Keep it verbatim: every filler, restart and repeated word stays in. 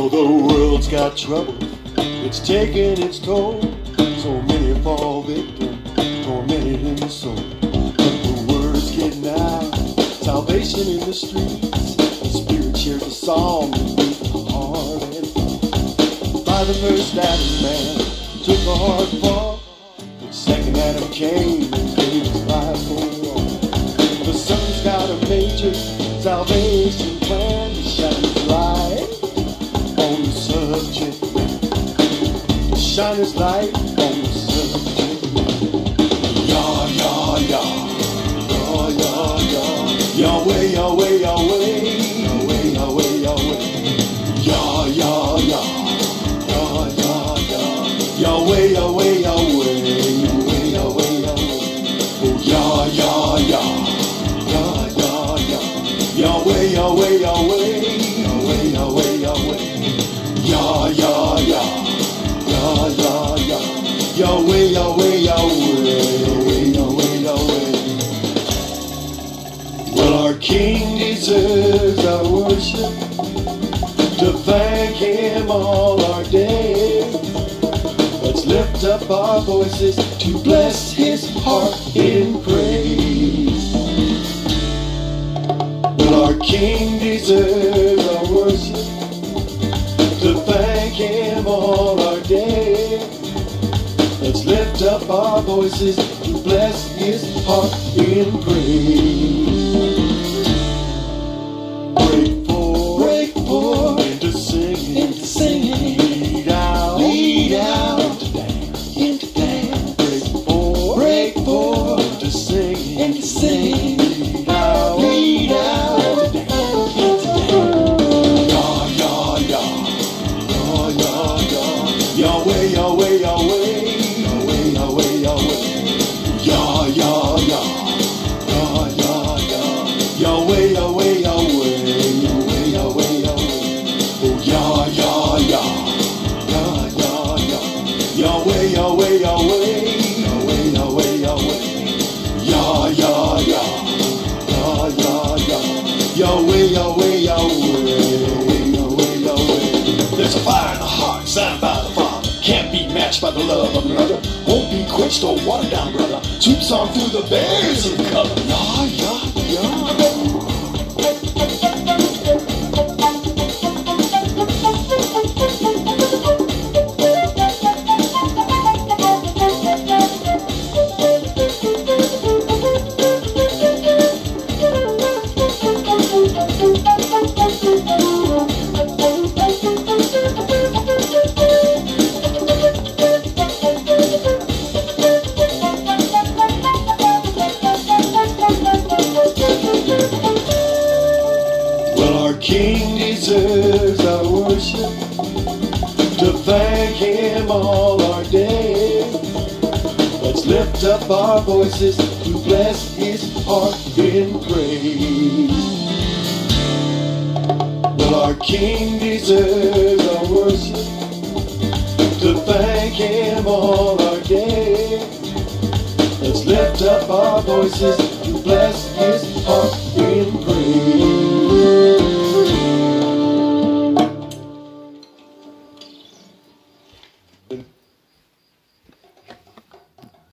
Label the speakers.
Speaker 1: the world's got trouble, it's taking its toll. So many fall victim, tormented in the soul. The word's getting out, salvation in the streets. The Spirit shares a song beneath the heart and feet. By the first Adam, man took a hard fall. The second Adam came and gave his life for all. The Son's got a major salvation plan to shine his light on the subject matter. To shine his light on the subject matter. Yah, yah, yah. Yah, yah, yah. Yahweh, Yahweh, Yahweh. Yahweh, Yahweh, Yahweh. Yah, yah, yah. Yah, yah, yah. Yahweh, Yahweh, Yahweh. Yahweh, Yahweh, Yahweh. Oh, yah, yah, yah. Yah, yah, yah. Yahweh, Yahweh, Yahweh. Yahweh, Yahweh, Yahweh. Yah, yah, yah. Yah, yah, yah. Yahweh, Yahweh, Yahweh. Yahweh, Yahweh, Yahweh. Well, our King deserves our worship, to thank Him all our days. Let's lift up our voices to bless His heart in praise. Well, our King deserves our worship, to thank Him all our days. Let's lift up our voices to bless His heart in praise. Break forth, break forth into singing, into singing. Lead out, lead out into dance, into dance. Break forth, break forth into singing, into singing. Lead out, lead out into dance, into dance. Yah, yah, yah. Yah, yah, yah. Yahweh, Yahweh, Yahweh. Yahweh, Yahweh, Yahweh. Yah, yah, yah. Yah, yah, yah. Yahweh, Yahweh, Yahweh. Yahweh, Yahweh, Yahweh. Oh, yah, yah, yah. Yah, yah, yah. Yahweh, Yahweh, Yahweh. Yahweh, Yahweh, Yahweh. Yah, yah, yah. Yah, yah, yah. Yahweh, Yahweh, Yahweh. Yahweh, Yahweh, Yahweh. There's a fire in the heart, signed by the Father. Can't be matched by the love of another. Won't be quenched or watered down, brother. Sweeps on through the berries of color. Yah, yah, yah. King deserves our worship, to thank Him all our days. Let's lift up our voices to bless His heart in praise. Well, our King deserves our worship, to thank Him all our days. Let's lift up our voices to bless His heart in praise.